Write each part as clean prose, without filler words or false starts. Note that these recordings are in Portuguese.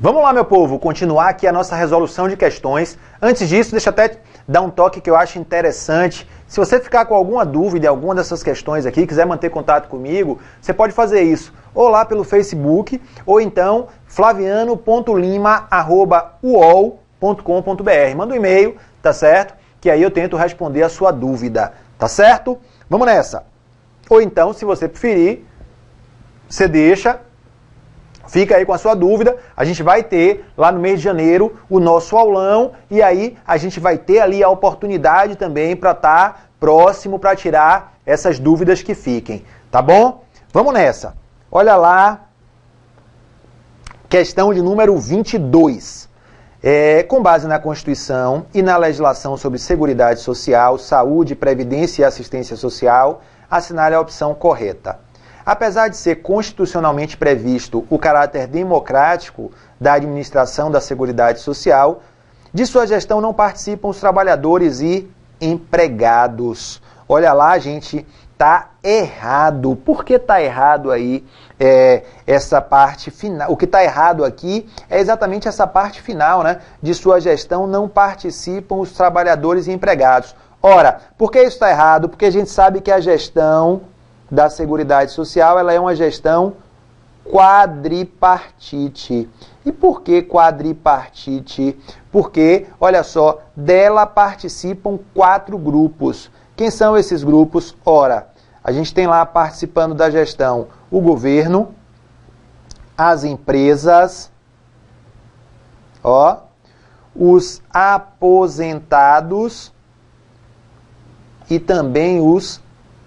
Vamos lá, meu povo, continuar aqui a nossa resolução de questões. Antes disso, deixa eu até dar um toque que eu acho interessante. Se você ficar com alguma dúvida em alguma dessas questões aqui, quiser manter contato comigo, você pode fazer isso ou lá pelo Facebook, ou então flaviano.lima@uol.com.br. Manda um e-mail, tá certo? Que aí eu tento responder a sua dúvida, tá certo? Vamos nessa. Ou então, se você preferir, você deixa... Fica aí com a sua dúvida, a gente vai ter lá no mês de janeiro o nosso aulão e aí a gente vai ter ali a oportunidade também para estar próximo para tirar essas dúvidas que fiquem, tá bom? Vamos nessa. Olha lá, questão de número 22. Com base na Constituição e na legislação sobre Seguridade Social, Saúde, Previdência e Assistência Social, assinale a opção correta. Apesar de ser constitucionalmente previsto o caráter democrático da administração da Seguridade Social, de sua gestão não participam os trabalhadores e empregados. Olha lá, gente, tá errado. Por que tá errado aí essa parte final? O que tá errado aqui é exatamente essa parte final, né? De sua gestão não participam os trabalhadores e empregados. Ora, por que isso está errado? Porque a gente sabe que a gestão da Seguridade Social, ela é uma gestão quadripartite. E por que quadripartite? Porque, olha só, dela participam 4 grupos. Quem são esses grupos? Ora, a gente tem lá participando da gestão o governo, as empresas, os aposentados e também os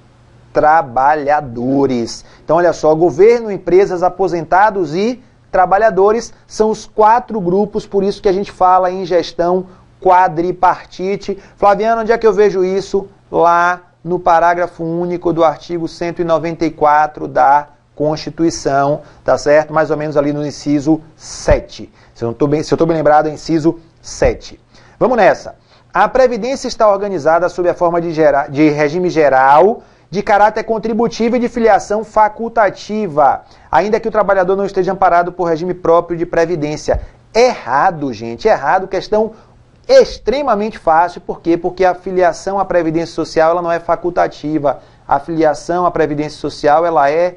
trabalhadores. Então, olha só, governo, empresas, aposentados e trabalhadores são os 4 grupos, por isso que a gente fala em gestão quadripartite. Flaviano, onde é que eu vejo isso? Lá no parágrafo único do artigo 194 da Constituição, tá certo? Mais ou menos ali no inciso 7. Se eu estou bem lembrado, é inciso 7. Vamos nessa. A Previdência está organizada sob a forma de regime geral, de caráter contributivo e de filiação facultativa, ainda que o trabalhador não esteja amparado por regime próprio de previdência. Errado, gente, errado. Questão extremamente fácil. Por quê? Porque a filiação à Previdência Social ela não é facultativa. A filiação à Previdência Social ela é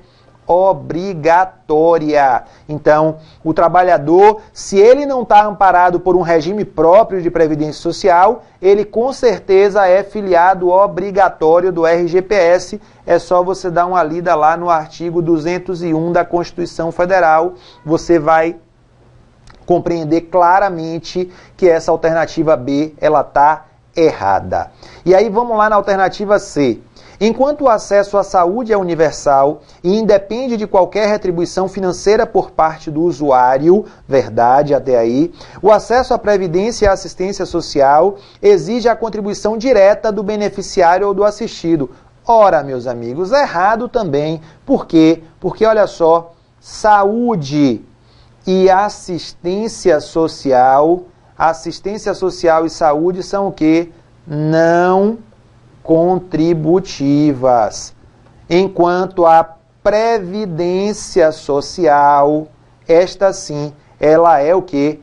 obrigatória. Então, o trabalhador, se ele não está amparado por um regime próprio de previdência social, ele com certeza é filiado obrigatório do RGPS. É só você dar uma lida lá no artigo 201 da Constituição Federal. Você vai compreender claramente que essa alternativa B ela está errada. E aí vamos lá na alternativa C. Enquanto o acesso à saúde é universal e independe de qualquer retribuição financeira por parte do usuário, verdade até aí, o acesso à previdência e à assistência social exige a contribuição direta do beneficiário ou do assistido. Ora, meus amigos, errado também. Por quê? Porque, olha só, saúde e assistência social e saúde são o quê? Não contributivas, enquanto a previdência social, esta sim, ela é o quê?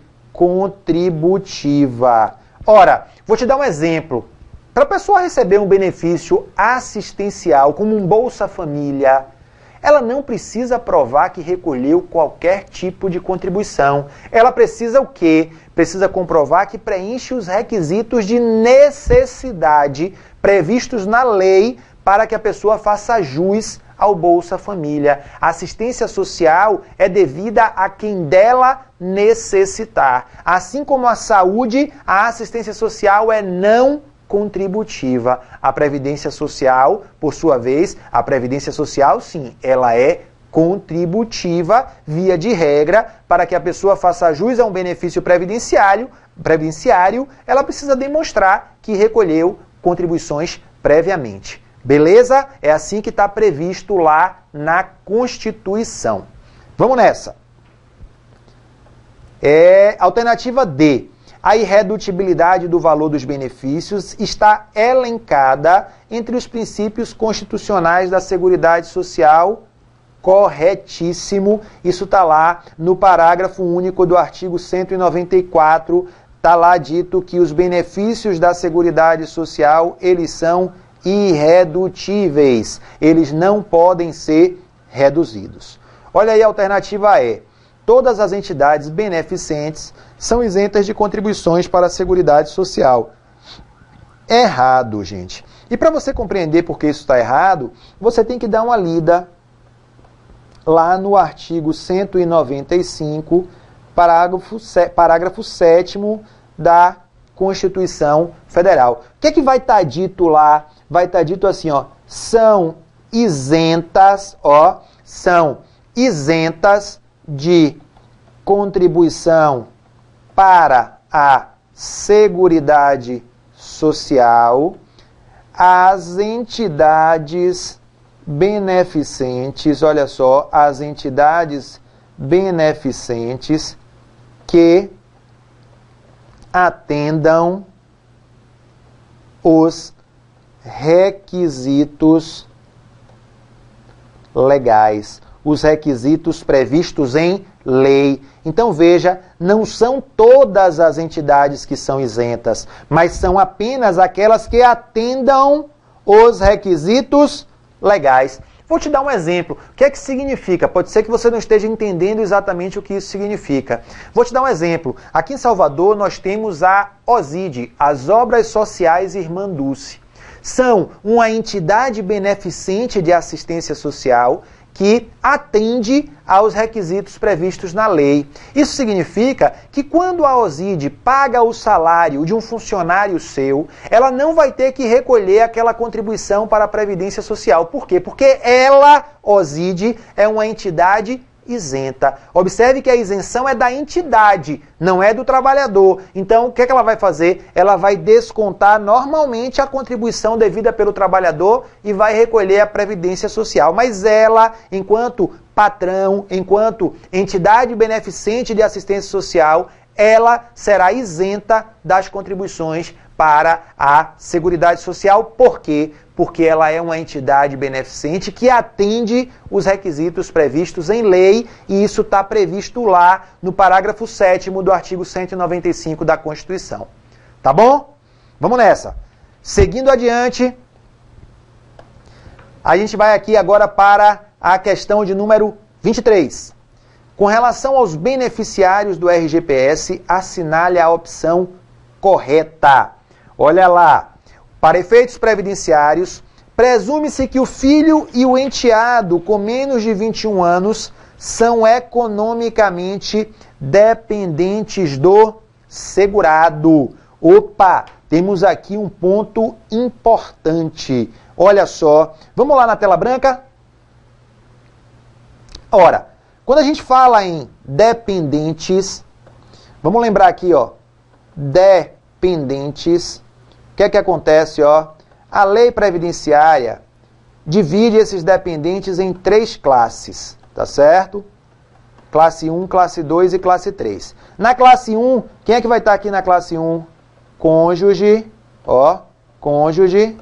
Contributiva. Ora, vou te dar um exemplo. Para a pessoa receber um benefício assistencial, como um Bolsa Família, ela não precisa provar que recolheu qualquer tipo de contribuição. Ela precisa o quê? Precisa comprovar que preenche os requisitos de necessidade previstos na lei para que a pessoa faça jus ao Bolsa Família. A assistência social é devida a quem dela necessitar. Assim como a saúde, a assistência social é não contributiva. A Previdência Social, por sua vez, a Previdência Social, sim, ela é contributiva, via de regra, para que a pessoa faça jus a um benefício previdenciário, ela precisa demonstrar que recolheu contribuições previamente. Beleza? É assim que está previsto lá na Constituição. Vamos nessa. Alternativa D. A irredutibilidade do valor dos benefícios está elencada entre os princípios constitucionais da Seguridade Social corretíssimo. Isso está lá no parágrafo único do artigo 194. Está lá dito que os benefícios da Seguridade Social, eles são irredutíveis. Eles não podem ser reduzidos. Olha aí, a alternativa é: todas as entidades beneficentes são isentas de contribuições para a Seguridade Social. Errado, gente. E para você compreender por que isso está errado, você tem que dar uma lida lá no artigo 195, parágrafo 7º da Constituição Federal. O que é que vai estar dito lá? Vai estar dito assim, ó: são isentas de contribuição para a Seguridade Social as entidades beneficentes, olha só, as entidades beneficentes que atendam os requisitos legais, os requisitos previstos em lei. Então veja, não são todas as entidades que são isentas, mas são apenas aquelas que atendam os requisitos legais. Vou te dar um exemplo. O que é que significa? Pode ser que você não esteja entendendo exatamente o que isso significa. Vou te dar um exemplo. Aqui em Salvador nós temos a OSID, as Obras Sociais Irmã Dulce. São uma entidade beneficente de assistência social que atende aos requisitos previstos na lei. Isso significa que quando a OSID paga o salário de um funcionário seu, ela não vai ter que recolher aquela contribuição para a Previdência Social. Por quê? Porque ela, OSID, é uma entidade isenta. Observe que a isenção é da entidade, não é do trabalhador. Então, o que é que ela vai fazer? Ela vai descontar normalmente a contribuição devida pelo trabalhador e vai recolher a Previdência Social. Mas ela, enquanto patrão, enquanto entidade beneficente de assistência social, ela será isenta das contribuições para a Seguridade Social. Por quê? Porque ela é uma entidade beneficente que atende os requisitos previstos em lei, e isso está previsto lá no parágrafo 7º do artigo 195 da Constituição. Tá bom? Vamos nessa. Seguindo adiante, a gente vai aqui agora para a questão de número 23. Com relação aos beneficiários do RGPS, assinale a opção correta. Olha lá. Para efeitos previdenciários, presume-se que o filho e o enteado com menos de 21 anos são economicamente dependentes do segurado. Opa, temos aqui um ponto importante. Olha só, vamos lá na tela branca? Ora, quando a gente fala em dependentes, vamos lembrar aqui, ó, dependentes. O que é que acontece, ó? A lei previdenciária divide esses dependentes em 3 classes, tá certo? Classe 1, classe 2 e classe 3. Na classe 1, quem é que vai estar aqui na classe 1? Cônjuge, ó, cônjuge,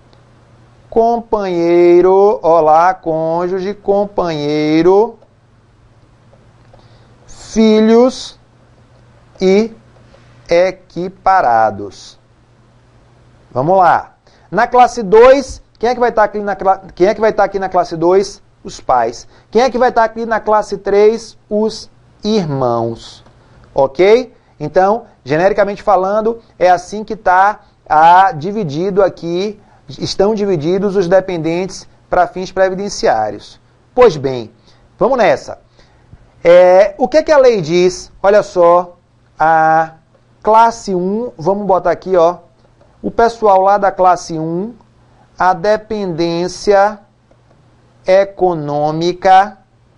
companheiro, ó lá, cônjuge, companheiro, filhos e equiparados. Vamos lá. Na classe 2, quem é que vai estar aqui na classe 2? Os pais. Quem é que vai estar aqui na classe 3? Os irmãos. Ok? Então, genericamente falando, é assim que está dividido aqui, estão divididos os dependentes para fins previdenciários. Pois bem, vamos nessa. O que é que a lei diz? Olha só, a classe 1, vamos botar aqui, ó, o pessoal lá da classe 1, a dependência econômica,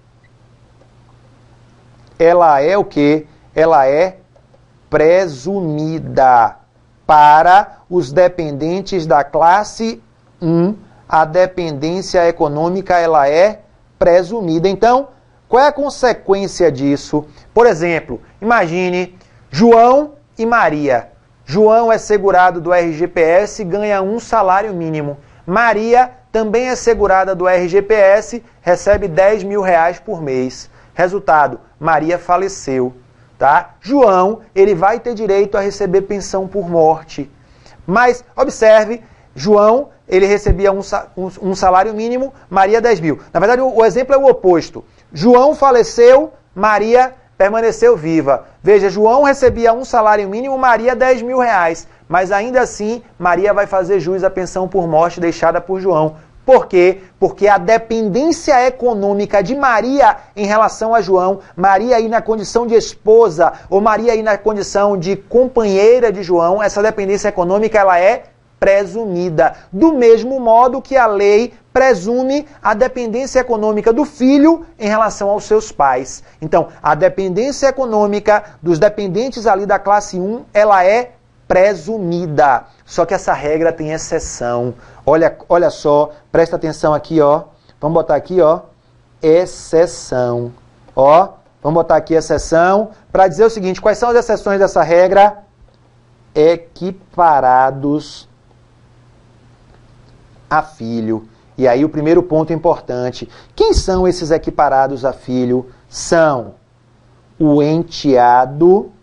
ela é o quê? Ela é presumida. Para os dependentes da classe 1, a dependência econômica, ela é presumida. Então, qual é a consequência disso? Por exemplo, imagine João e Maria. João é segurado do RGPS e ganha um salário mínimo. Maria também é segurada do RGPS, recebe 10 mil reais por mês. Resultado, Maria faleceu. Tá? João, ele vai ter direito a receber pensão por morte. Mas, observe, João, ele recebia um salário mínimo, Maria 10 mil. Na verdade, o exemplo é o oposto. João faleceu, Maria permaneceu viva. Veja, João recebia um salário mínimo, Maria 10 mil reais. Mas ainda assim, Maria vai fazer jus à pensão por morte deixada por João. Por quê? Porque a dependência econômica de Maria em relação a João, Maria aí na condição de esposa, ou Maria aí na condição de companheira de João, essa dependência econômica ela é presumida. Do mesmo modo que a lei presume a dependência econômica do filho em relação aos seus pais. Então, a dependência econômica dos dependentes ali da classe 1, ela é presumida. Só que essa regra tem exceção. Olha só, presta atenção aqui, ó. Vamos botar aqui, ó, exceção. Ó, vamos botar aqui exceção para dizer o seguinte, quais são as exceções dessa regra? Equiparados a filho. E aí o primeiro ponto importante. Quem são esses equiparados a filho? São o enteado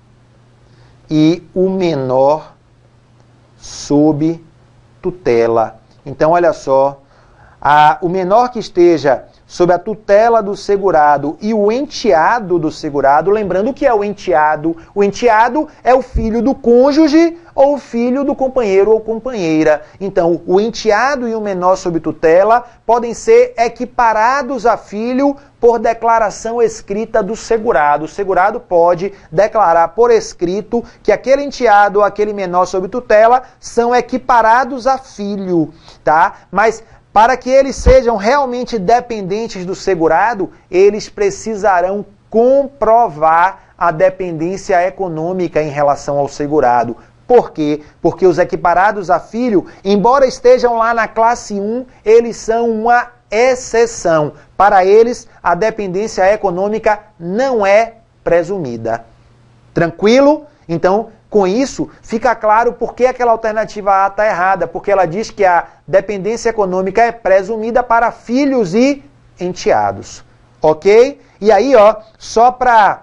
e o menor sob tutela. Então, olha só, o menor que esteja sob a tutela do segurado e o enteado do segurado, lembrando o que é o enteado? O enteado é o filho do cônjuge ou o filho do companheiro ou companheira. Então, o enteado e o menor sob tutela podem ser equiparados a filho por declaração escrita do segurado. O segurado pode declarar por escrito que aquele enteado ou aquele menor sob tutela são equiparados a filho, tá? Mas para que eles sejam realmente dependentes do segurado, eles precisarão comprovar a dependência econômica em relação ao segurado. Por quê? Porque os equiparados a filho, embora estejam lá na classe 1, eles são uma exceção. Para eles, a dependência econômica não é presumida. Tranquilo? Então, com isso, fica claro por que aquela alternativa A está errada, porque ela diz que a dependência econômica é presumida para filhos e enteados. Ok? E aí, ó, só para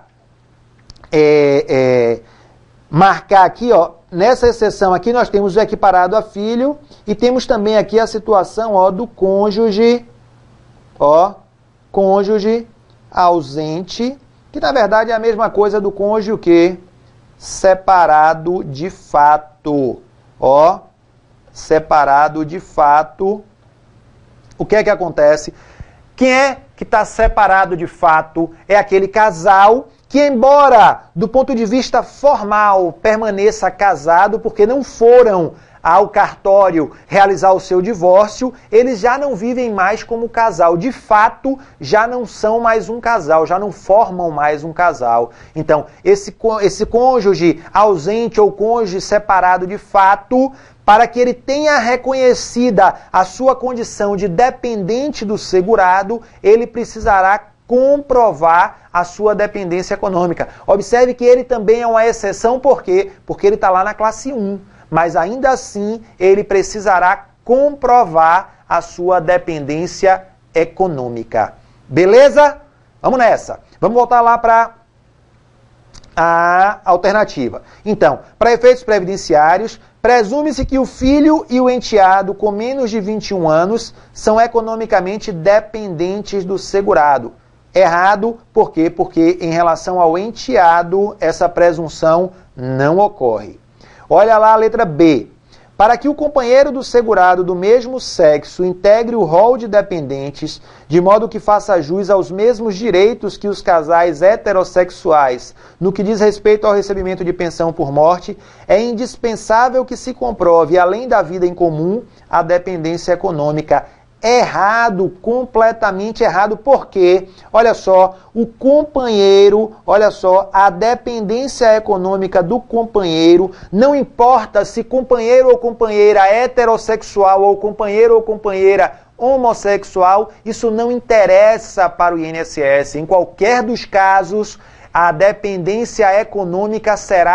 marcar aqui, ó, nessa exceção aqui nós temos o equiparado a filho e temos também aqui a situação, ó, do cônjuge, ó, cônjuge ausente, que na verdade é a mesma coisa do cônjuge o quê? Separado de fato. Ó, separado de fato. O que é que acontece? Quem é que está separado de fato? É aquele casal que, embora do ponto de vista formal permaneça casado, porque não foram ao cartório realizar o seu divórcio, eles já não vivem mais como casal. De fato, já não são mais um casal, já não formam mais um casal. Então, esse cônjuge ausente ou cônjuge separado de fato, para que ele tenha reconhecida a sua condição de dependente do segurado, ele precisará comprovar a sua dependência econômica. Observe que ele também é uma exceção, por quê? Porque ele está lá na classe 1. Mas ainda assim ele precisará comprovar a sua dependência econômica. Beleza? Vamos nessa. Vamos voltar lá para a alternativa. Então, para efeitos previdenciários, presume-se que o filho e o enteado com menos de 21 anos são economicamente dependentes do segurado. Errado, por quê? Porque em relação ao enteado, essa presunção não ocorre. Olha lá a letra B. Para que o companheiro do segurado do mesmo sexo integre o rol de dependentes, de modo que faça jus aos mesmos direitos que os casais heterossexuais, no que diz respeito ao recebimento de pensão por morte, é indispensável que se comprove, além da vida em comum, a dependência econômica. Errado, completamente errado, porque, olha só, o companheiro, olha só, a dependência econômica do companheiro, não importa se companheiro ou companheira heterossexual ou companheiro ou companheira homossexual, isso não interessa para o INSS. Em qualquer dos casos, a dependência econômica será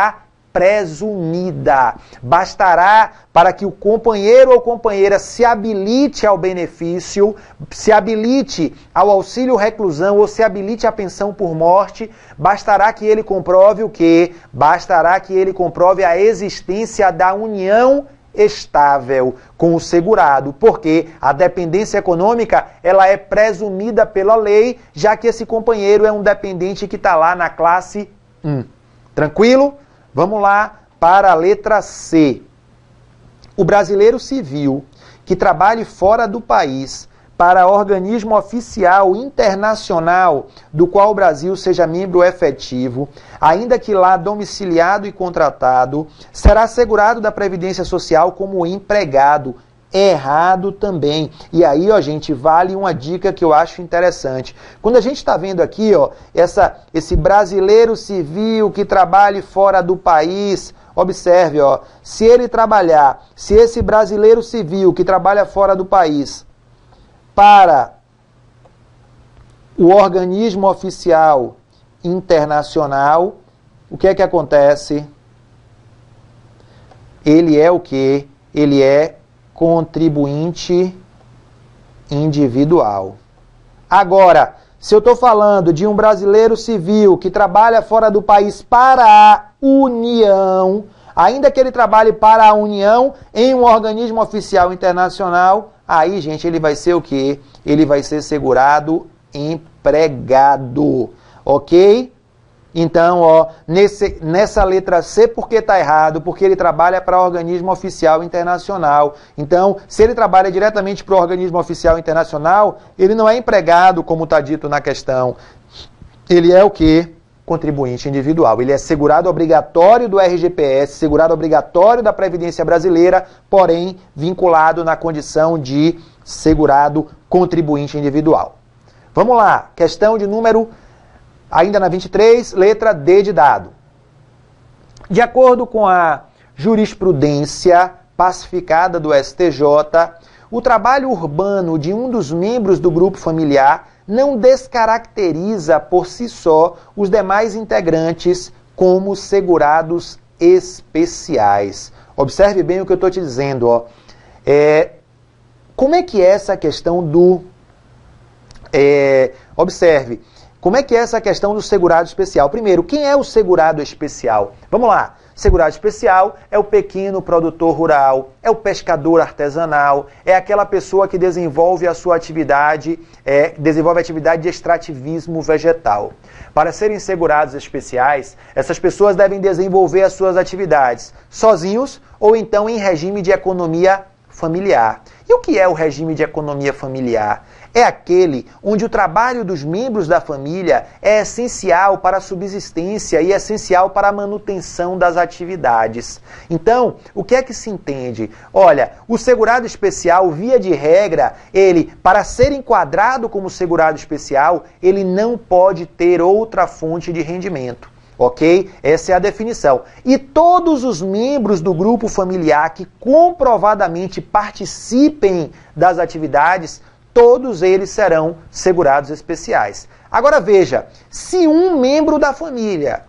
presumida. Bastará para que o companheiro ou companheira se habilite ao benefício, se habilite ao auxílio reclusão ou se habilite à pensão por morte, bastará que ele comprove o quê? Bastará que ele comprove a existência da união estável com o segurado, porque a dependência econômica ela é presumida pela lei, já que esse companheiro é um dependente que está lá na classe 1. Tranquilo? Vamos lá para a letra C. O brasileiro civil que trabalhe fora do país para organismo oficial internacional do qual o Brasil seja membro efetivo, ainda que lá domiciliado e contratado, será assegurado da Previdência Social como empregado. Errado também. E aí, ó, gente, vale uma dica que eu acho interessante. Quando a gente está vendo aqui, ó, esse brasileiro civil que trabalhe fora do país, observe, ó, se esse brasileiro civil que trabalha fora do país para o organismo oficial internacional, o que é que acontece? Ele é o quê? Ele é contribuinte individual. Agora, se eu estou falando de um brasileiro civil que trabalha fora do país para a União, ainda que ele trabalhe para a União em um organismo oficial internacional, aí, gente, ele vai ser o quê? Ele vai ser segurado empregado, ok? Então, ó, nessa letra C, por que está errado? Porque ele trabalha para organismo oficial internacional. Então, se ele trabalha diretamente para o organismo oficial internacional, ele não é empregado, como está dito na questão. Ele é o quê? Contribuinte individual. Ele é segurado obrigatório do RGPS, segurado obrigatório da Previdência Brasileira, porém vinculado na condição de segurado contribuinte individual. Vamos lá, questão de número, ainda na 23, letra D de dado. De acordo com a jurisprudência pacificada do STJ, o trabalho urbano de um dos membros do grupo familiar não descaracteriza por si só os demais integrantes como segurados especiais. Observe bem o que eu estou te dizendo, ó. Como é que é essa questão do... observe, como é que é essa questão do segurado especial? Primeiro, quem é o segurado especial? Vamos lá. Segurado especial é o pequeno produtor rural, é o pescador artesanal, é aquela pessoa que desenvolve a sua atividade, desenvolve a atividade de extrativismo vegetal. Para serem segurados especiais, essas pessoas devem desenvolver as suas atividades sozinhos ou então em regime de economia familiar. E o que é o regime de economia familiar? É aquele onde o trabalho dos membros da família é essencial para a subsistência e essencial para a manutenção das atividades. Então, o que é que se entende? Olha, o segurado especial, via de regra, ele, para ser enquadrado como segurado especial, ele não pode ter outra fonte de rendimento. Ok? Essa é a definição. E todos os membros do grupo familiar que comprovadamente participem das atividades, todos eles serão segurados especiais. Agora veja, se um membro da família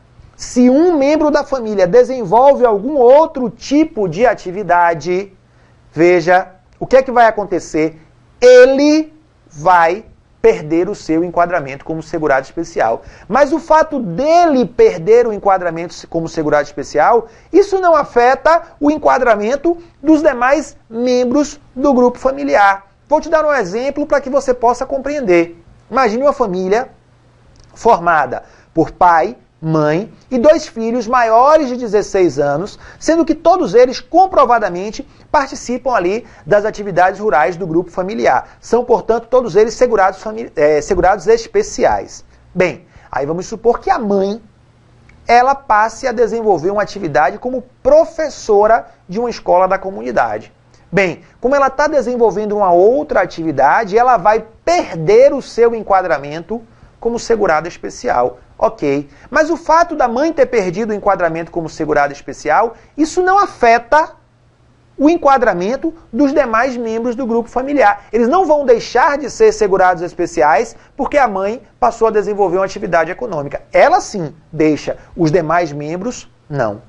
desenvolve algum outro tipo de atividade, veja, o que é que vai acontecer? Ele vai perder o seu enquadramento como segurado especial. Mas o fato dele perder o enquadramento como segurado especial, isso não afeta o enquadramento dos demais membros do grupo familiar. Vou te dar um exemplo para que você possa compreender. Imagine uma família formada por pai, mãe e 2 filhos maiores de 16 anos, sendo que todos eles comprovadamente participam ali das atividades rurais do grupo familiar. São, portanto, todos eles segurados especiais. Bem, aí vamos supor que a mãe ela passe a desenvolver uma atividade como professora de uma escola da comunidade. Bem, como ela está desenvolvendo uma outra atividade, ela vai perder o seu enquadramento como segurada especial. Ok. Mas o fato da mãe ter perdido o enquadramento como segurada especial, isso não afeta o enquadramento dos demais membros do grupo familiar. Eles não vão deixar de ser segurados especiais porque a mãe passou a desenvolver uma atividade econômica. Ela sim deixa, os demais membros não.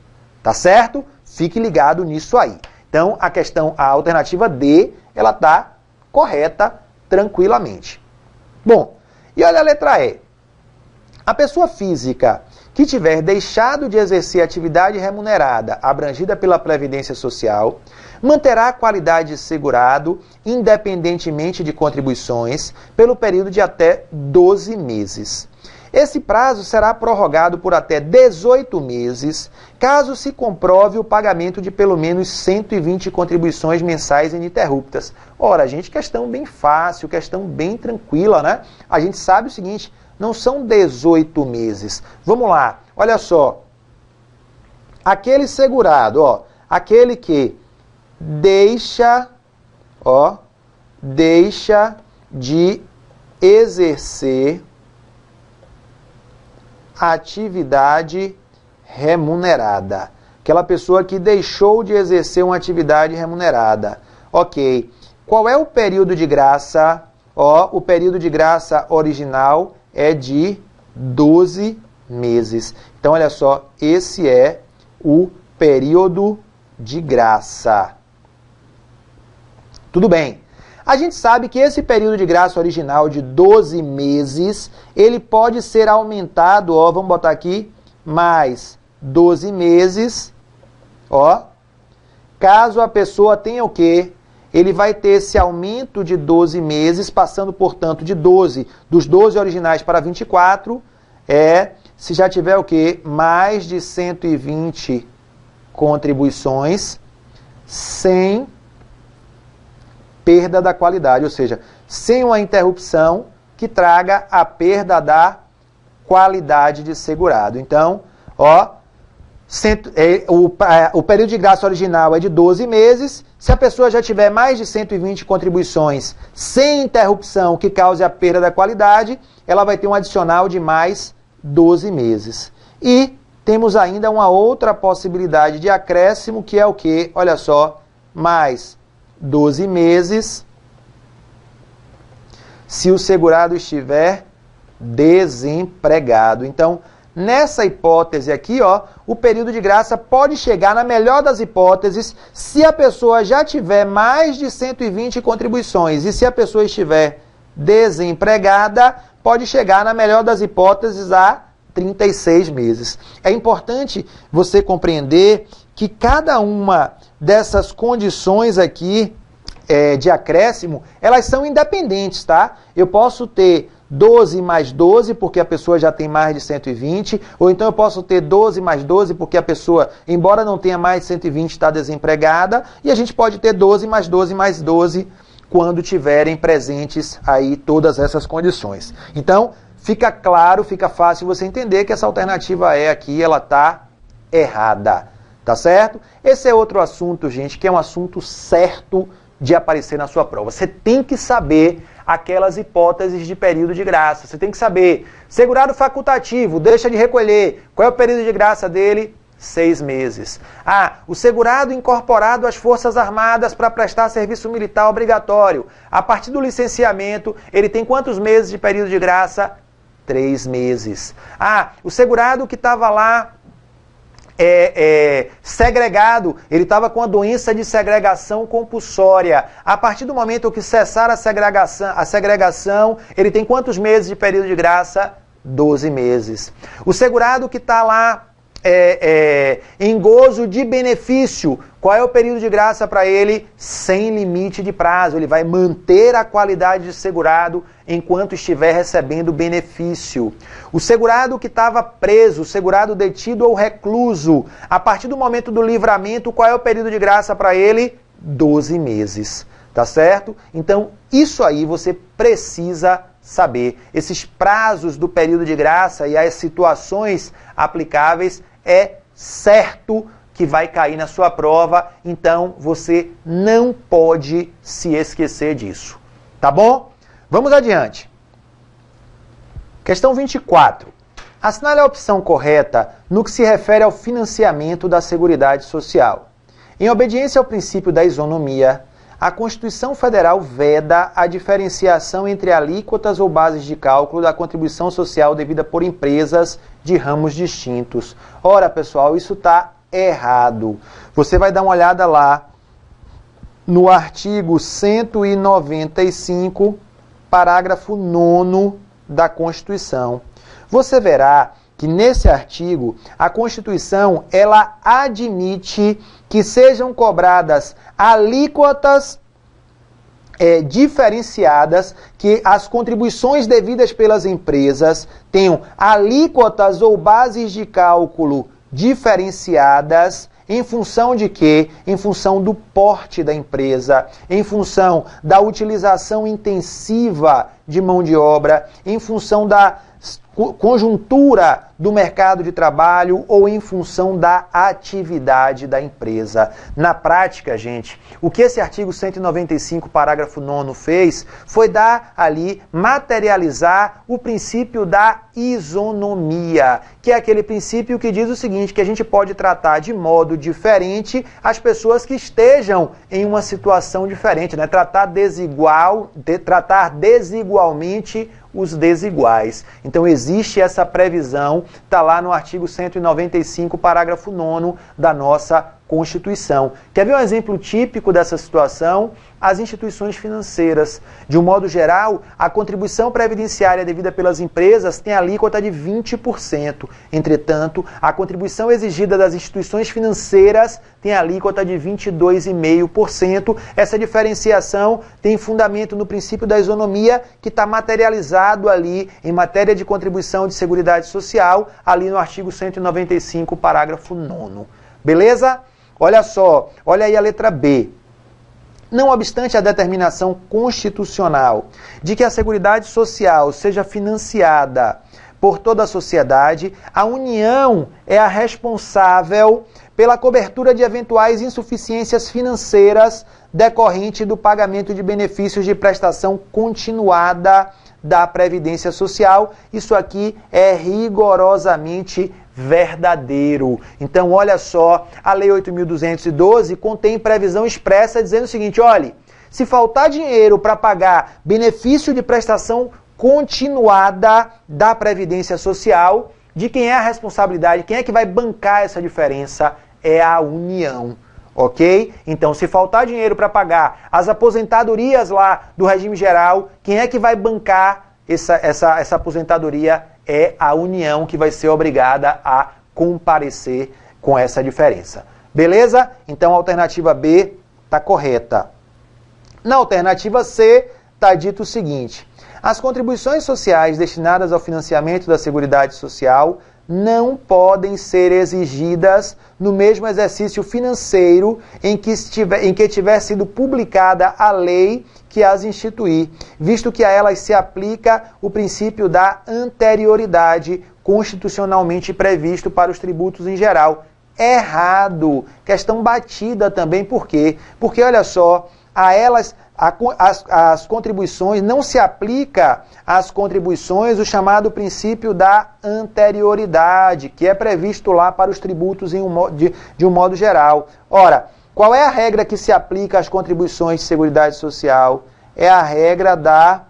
Tá certo? Fique ligado nisso aí. Então, a alternativa D, ela está correta tranquilamente. Bom, e olha a letra E. A pessoa física que tiver deixado de exercer atividade remunerada abrangida pela Previdência Social manterá a qualidade de segurado independentemente de contribuições pelo período de até 12 meses. Esse prazo será prorrogado por até 18 meses, caso se comprove o pagamento de pelo menos 120 contribuições mensais ininterruptas. Ora, gente, questão bem fácil, questão bem tranquila, né? A gente sabe o seguinte, não são 18 meses. Vamos lá, olha só. Aquele segurado, ó, aquele que deixa de exercer atividade remunerada. Aquela pessoa que deixou de exercer uma atividade remunerada. Ok. Qual é o período de graça? O período de graça original é de 12 meses. Então, olha só, esse é o período de graça. Tudo bem. A gente sabe que esse período de graça original de 12 meses, ele pode ser aumentado, vamos botar aqui, mais 12 meses, caso a pessoa tenha o quê? Ele vai ter esse aumento de 12 meses, passando, portanto, dos 12 originais para 24, se já tiver o quê? Mais de 120 contribuições, sem perda da qualidade, ou seja, sem uma interrupção que traga a perda da qualidade de segurado. Então, o período de graça original é de 12 meses. Se a pessoa já tiver mais de 120 contribuições sem interrupção que cause a perda da qualidade, ela vai ter um adicional de mais 12 meses. E temos ainda uma outra possibilidade de acréscimo, que é o quê? Olha só, mais 12 meses se o segurado estiver desempregado. Então, nessa hipótese aqui, o período de graça pode chegar, na melhor das hipóteses, se a pessoa já tiver mais de 120 contribuições. E se a pessoa estiver desempregada, pode chegar, na melhor das hipóteses, a 36 meses. É importante você compreender que cada uma dessas condições aqui de acréscimo, elas são independentes, tá? Eu posso ter 12 mais 12 porque a pessoa já tem mais de 120, ou então eu posso ter 12 mais 12 porque a pessoa, embora não tenha mais de 120, está desempregada, e a gente pode ter 12 mais 12 mais 12 quando tiverem presentes aí todas essas condições. Então, fica claro, fica fácil você entender que essa alternativa E aqui, ela está errada, tá certo? Esse é outro assunto, gente, que é um assunto certo de aparecer na sua prova. Você tem que saber aquelas hipóteses de período de graça. Você tem que saber, segurado facultativo, deixa de recolher. Qual é o período de graça dele? 6 meses. O segurado incorporado às Forças Armadas para prestar serviço militar obrigatório. A partir do licenciamento, ele tem quantos meses de período de graça? 3 meses. O segurado que estava lá segregado, ele estava com a doença de segregação compulsória. A partir do momento que cessar a segregação, ele tem quantos meses de período de graça? 12 meses. O segurado que está lá em gozo de benefício, qual é o período de graça para ele? Sem limite de prazo. Ele vai manter a qualidade de segurado enquanto estiver recebendo benefício. O segurado que estava preso, o segurado detido ou recluso, a partir do momento do livramento, qual é o período de graça para ele? 12 meses. Tá certo? Então, isso aí você precisa saber. Esses prazos do período de graça e as situações aplicáveis é certo que vai cair na sua prova, então você não pode se esquecer disso. Tá bom? Vamos adiante. Questão 24. Assinale a opção correta no que se refere ao financiamento da Seguridade Social. Em obediência ao princípio da isonomia, a Constituição Federal veda a diferenciação entre alíquotas ou bases de cálculo da contribuição social devida por empresas de ramos distintos. Ora, pessoal, isso está errado. Você vai dar uma olhada lá no artigo 195, parágrafo 9º da Constituição. Você verá que nesse artigo a Constituição ela admite que sejam cobradas alíquotas diferenciadas, que as contribuições devidas pelas empresas tenham alíquotas ou bases de cálculo diferenciadas. Em função de quê? Em função do porte da empresa, em função da utilização intensiva de mão de obra, em função da conjuntura do mercado de trabalho ou em função da atividade da empresa. Na prática, gente, o que esse artigo 195, parágrafo 9º fez foi dar ali, materializar o princípio da isonomia, que é aquele princípio que diz o seguinte, que a gente pode tratar de modo diferente as pessoas que estejam em uma situação diferente, né? Tratar desigualmente os desiguais. Então existe essa previsão, está lá no artigo 195, parágrafo 9º da nossa Constituição. Quer ver um exemplo típico dessa situação? As instituições financeiras. De um modo geral, a contribuição previdenciária devida pelas empresas tem alíquota de 20%. Entretanto, a contribuição exigida das instituições financeiras tem alíquota de 22,5%. Essa diferenciação tem fundamento no princípio da isonomia, que está materializado ali em matéria de contribuição de seguridade social, ali no artigo 195, parágrafo 9º. Beleza? Olha só, olha aí a letra B. Não obstante a determinação constitucional de que a Seguridade Social seja financiada por toda a sociedade, a União é a responsável pela cobertura de eventuais insuficiências financeiras decorrente do pagamento de benefícios de prestação continuada da Previdência Social. Isso aqui é rigorosamente verdadeiro. Então, olha só, a Lei 8.212 contém previsão expressa dizendo o seguinte, olhe, se faltar dinheiro para pagar benefício de prestação continuada da Previdência Social, de quem é a responsabilidade, quem é que vai bancar essa diferença? É a União. Ok? Então, se faltar dinheiro para pagar as aposentadorias lá do regime geral, quem é que vai bancar essa aposentadoria? É a União que vai ser obrigada a comparecer com essa diferença. Beleza? Então, a alternativa B está correta. Na alternativa C, está dito o seguinte, as contribuições sociais destinadas ao financiamento da Seguridade Social não podem ser exigidas no mesmo exercício financeiro em que tiver sido publicada a lei que as instituir, visto que a elas se aplica o princípio da anterioridade constitucionalmente previsto para os tributos em geral. Errado! Questão batida também, por quê? Porque, olha só, a elas... As contribuições, não se aplica às contribuições o chamado princípio da anterioridade, que é previsto lá para os tributos de um modo geral. Ora, qual é a regra que se aplica às contribuições de Seguridade Social? É a regra da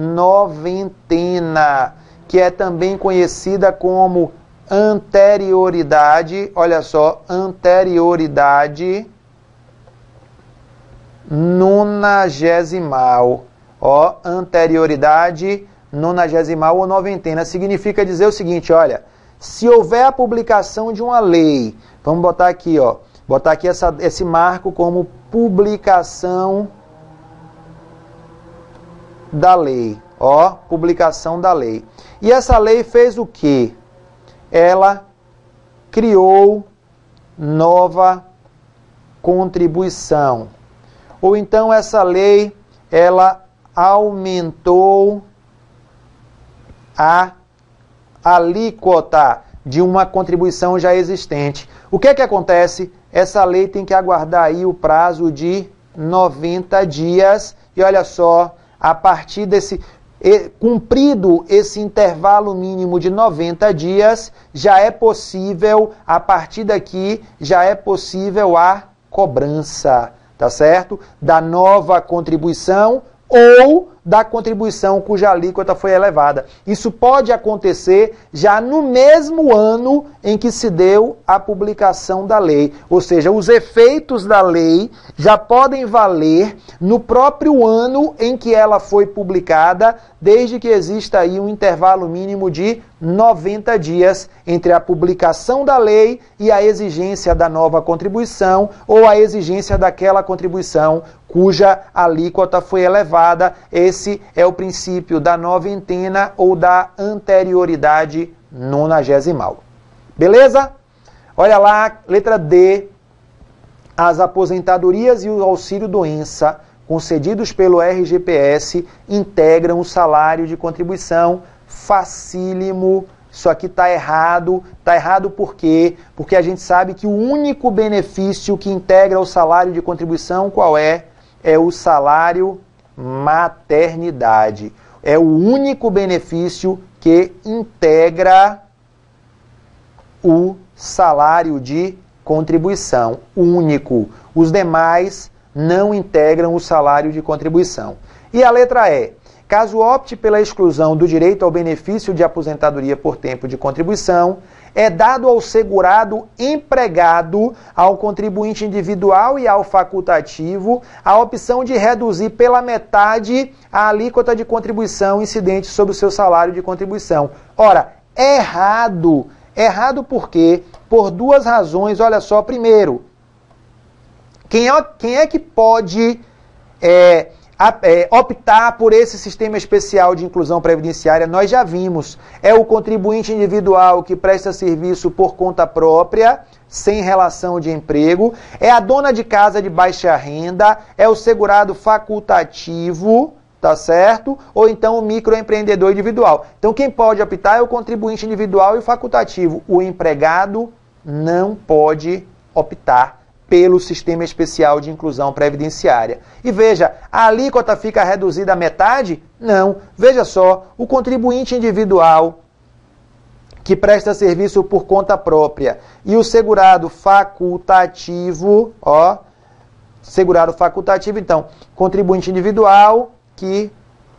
noventena, que é também conhecida como anterioridade, olha só, anterioridade nonagesimal. Ó, anterioridade nonagesimal ou noventena. Significa dizer o seguinte, olha, se houver a publicação de uma lei, vamos botar aqui, ó, botar aqui esse marco como publicação da lei. Ó, publicação da lei. E essa lei fez o quê? Ela criou nova contribuição. Ou então essa lei, ela aumentou a alíquota de uma contribuição já existente. O que é que acontece? Essa lei tem que aguardar aí o prazo de 90 dias. E olha só, a partir desse... Cumprido esse intervalo mínimo de 90 dias, já é possível, a partir daqui, já é possível a cobrança. Tá certo? Da nova contribuição ou da contribuição cuja alíquota foi elevada. Isso pode acontecer já no mesmo ano em que se deu a publicação da lei. Ou seja, os efeitos da lei já podem valer no próprio ano em que ela foi publicada, desde que exista aí um intervalo mínimo de 90 dias entre a publicação da lei e a exigência da nova contribuição ou a exigência daquela contribuição cuja alíquota foi elevada. Esse é o princípio da noventena ou da anterioridade nonagesimal. Beleza? Olha lá, letra D. As aposentadorias e o auxílio-doença concedidos pelo RGPS integram o salário de contribuição. Facílimo. Isso aqui está errado. Está errado por quê? Porque a gente sabe que o único benefício que integra o salário de contribuição, qual é? É o salário maternidade. É o único benefício que integra o salário de contribuição. O único. Os demais não integram o salário de contribuição. E a letra E. Caso opte pela exclusão do direito ao benefício de aposentadoria por tempo de contribuição, é dado ao segurado empregado, ao contribuinte individual e ao facultativo a opção de reduzir pela metade a alíquota de contribuição incidente sobre o seu salário de contribuição. Ora, errado. Errado por quê? Por duas razões. Olha só, primeiro, quem é que pode optar por esse sistema especial de inclusão previdenciária? Nós já vimos. É o contribuinte individual que presta serviço por conta própria, sem relação de emprego. É a dona de casa de baixa renda. É o segurado facultativo, tá certo? Ou então o microempreendedor individual. Então quem pode optar é o contribuinte individual e o facultativo. O empregado não pode optar pelo sistema especial de inclusão previdenciária. E veja, a alíquota fica reduzida à metade? Não. Veja só, o contribuinte individual que presta serviço por conta própria e o segurado facultativo, ó, segurado facultativo, então, contribuinte individual que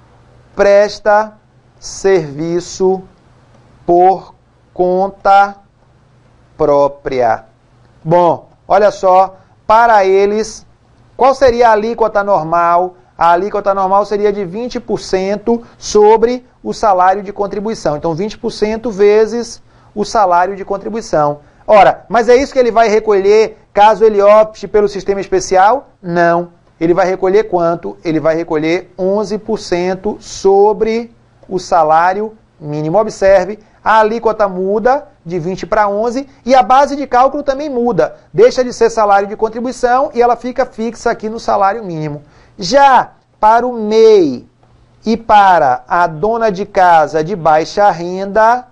presta serviço por conta própria. Bom, olha só, para eles, qual seria a alíquota normal? A alíquota normal seria de 20% sobre o salário de contribuição. Então, 20% vezes o salário de contribuição. Ora, mas é isso que ele vai recolher caso ele opte pelo sistema especial? Não. Ele vai recolher quanto? Ele vai recolher 11% sobre o salário mínimo. Observe, a alíquota muda de 20 para 11 e a base de cálculo também muda. Deixa de ser salário de contribuição e ela fica fixa aqui no salário mínimo. Já para o MEI e para a dona de casa de baixa renda,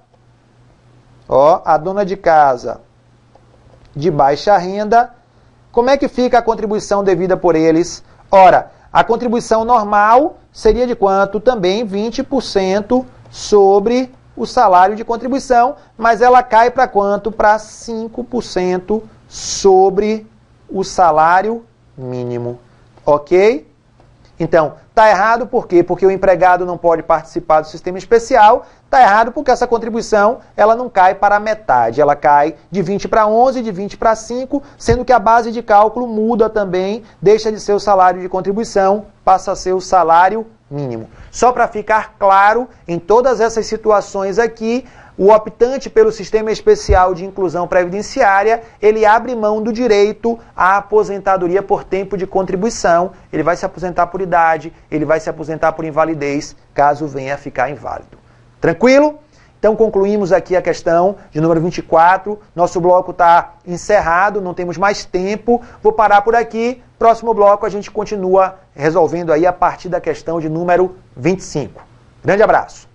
ó, a dona de casa de baixa renda, como é que fica a contribuição devida por eles? Ora, a contribuição normal seria de quanto? Também 20% sobre o salário de contribuição, mas ela cai para quanto? Para 5% sobre o salário mínimo. Ok? Então, está errado por quê? Porque o empregado não pode participar do sistema especial. Está errado porque essa contribuição ela não cai para a metade. Ela cai de 20 para 11, de 20 para 5, sendo que a base de cálculo muda também, deixa de ser o salário de contribuição, passa a ser o salário mínimo. Só para ficar claro, em todas essas situações aqui, o optante pelo sistema especial de inclusão previdenciária, ele abre mão do direito à aposentadoria por tempo de contribuição. Ele vai se aposentar por idade, ele vai se aposentar por invalidez, caso venha a ficar inválido. Tranquilo? Então concluímos aqui a questão de número 24. Nosso bloco está encerrado, não temos mais tempo. Vou parar por aqui. Próximo bloco a gente continua resolvendo aí a partir da questão de número 25. Grande abraço.